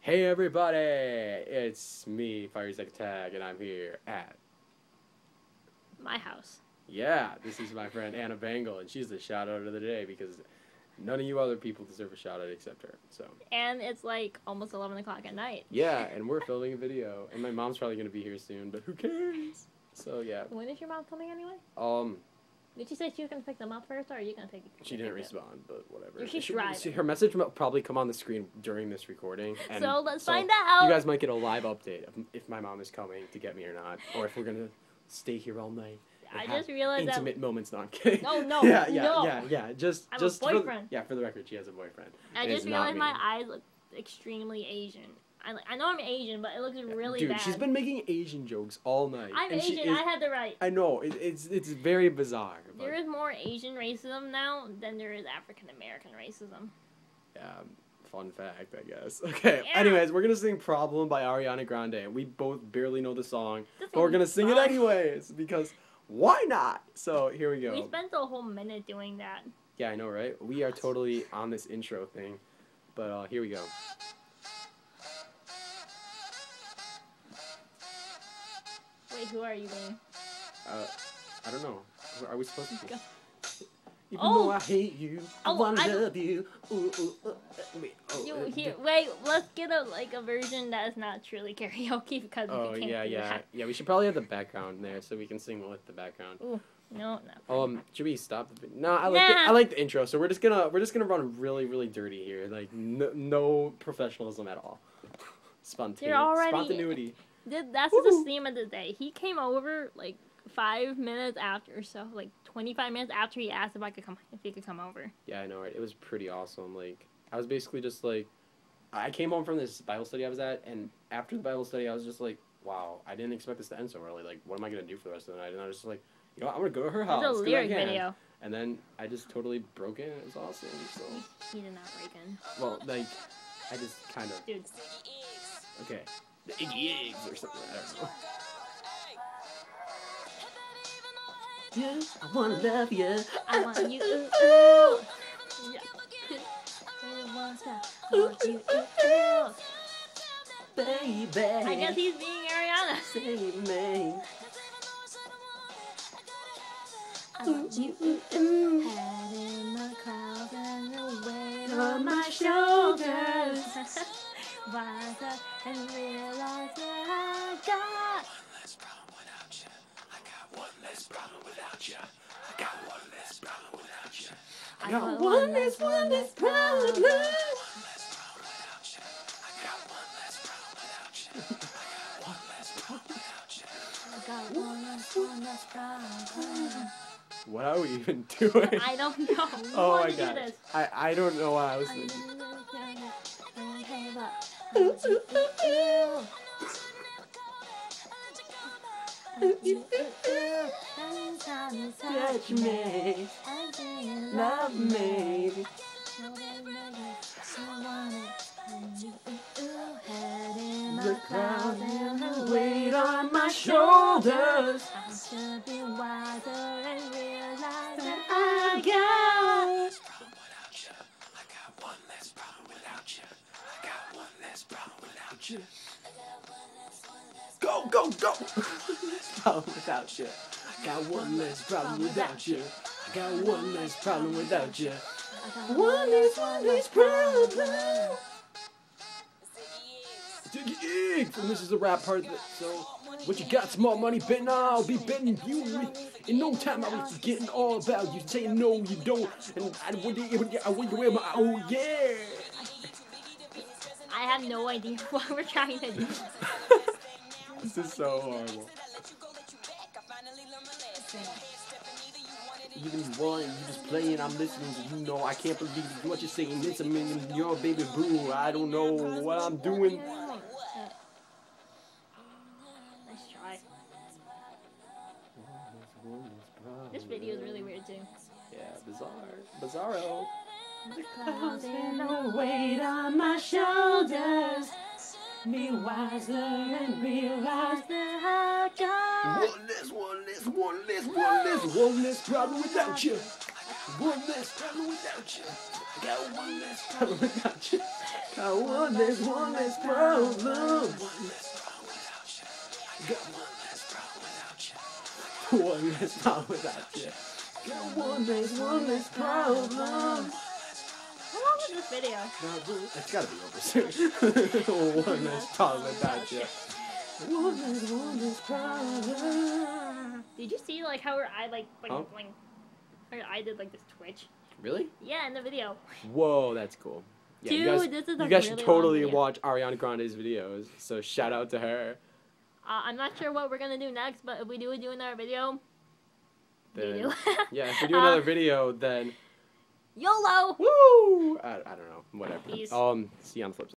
Hey everybody, it's me, FieryZachAttack, and I'm here at my house. Yeah, this is my friend Anna Bangle, and she's the shout out of the day because none of you other people deserve a shout out except her. So. And it's like almost 11 o'clock at night. Yeah, and we're filming a video, and my mom's probably gonna be here soon, but who cares? So yeah. When is your mom coming anyway? Did she say she was going to pick them up first, or are you going to take it? She didn't respond, but whatever. She's driving. Her message will probably come on the screen during this recording. And so let's find out. You guys might get a live update of if my mom is coming to get me or not, or if we're going to stay here all night. I just realized intimate moments, not kidding. No, yeah. Just I have a boyfriend. For the record, she has a boyfriend. I just realized my eyes look extremely Asian. I know I'm Asian, but it looks really bad. Dude, she's been making Asian jokes all night. I'm Asian. I had the right. I know. It's very bizarre. But there is more Asian racism now than there is African American racism. Yeah, fun fact, I guess. Okay. Yeah. Anyways, we're gonna sing "Problem" by Ariana Grande. We both barely know the song, but we're gonna sing it anyways because why not? So here we go. We spent a whole minute doing that. Yeah, I know, right? We are totally on this intro thing, but here we go. Wait, who are you being? I don't know. Are we supposed to be? Even though I hate you, I wanna love you. Wait, let's get a version that is not truly karaoke because we can't do that. Yeah. We should probably have the background there so we can sing with the background. Ooh, no. Should we stop the? No, I like the intro. So we're just gonna run really dirty here. Like no professionalism at all. Spontaneity. That's the theme of the day. He came over like 5 minutes after, so like 25 minutes after he asked if he could come over. Yeah, I know, right? It was pretty awesome. Like I was basically just like, I came home from this Bible study I was at, and after the Bible study, I was just like, wow, I didn't expect this to end so early. Like, what am I gonna do for the rest of the night? And I was just like, you know, I'm gonna go to her house. It's a lyric video. And then I just totally broke in. It was awesome. So. He did not break in. Well, like, I just kind of. Dude. Okay. The Iggy Eggs or something, I don't know. Yeah, I wanna love you. I want you. Baby. I guess he's being Ariana. Save me. I want you. Head in the clouds and the weight on my shoulders. Rise up and realize that I got one less problem without you. I got one less problem without you. I got one less problem without you. I got one less problem without you. I got one less problem without you. I got one less problem without you. I got one less problem. What are we even doing? I don't know. Oh my god. I don't know what I was thinking. Touch me, love me. The clouds and the weight on my shoulders. I should be wiser and realize that I got one less problem without you. I got one less problem without you. Go! Problem without you. I got one less problem without you. I got one less problem without you. One less problem. Ziggy Eggs! And this is the rap part. So, what you got? Small money betting? I'll be betting you. In no time, I was forgetting all about you. Saying no, you don't. And I wouldn't wear my. Oh yeah. I have no idea what we're trying to do. This is so horrible. Even you want, you just playing, I'm listening, you know, I can't believe what you're saying, it's a million, you're a baby boo, I don't know what I'm doing. Nice try. This video is really weird too. Yeah, bizarro. The clouds and the weight on my shoulders. Be wiser and realize that I got one less problem without you. One less problem without you. I got one less problem without you. Got one less problem. One less problem without you. I got one less problem without you. One less problem without you. Got one less problem. How long is this video? It's gotta be over soon. One less problem without you. One less problem. Did you see like how her eye like Huh? her eye did like this twitch? Really? Yeah, in the video. Whoa, that's cool. Yeah, Dude, this is a you guys should really totally long video. watch Ariana Grande's videos. So shout out to her. I'm not sure what we're gonna do next, but if we do another video, Then, yeah, if we do another video, then YOLO! woo! I don't know, whatever. Peace. See you on the flip side.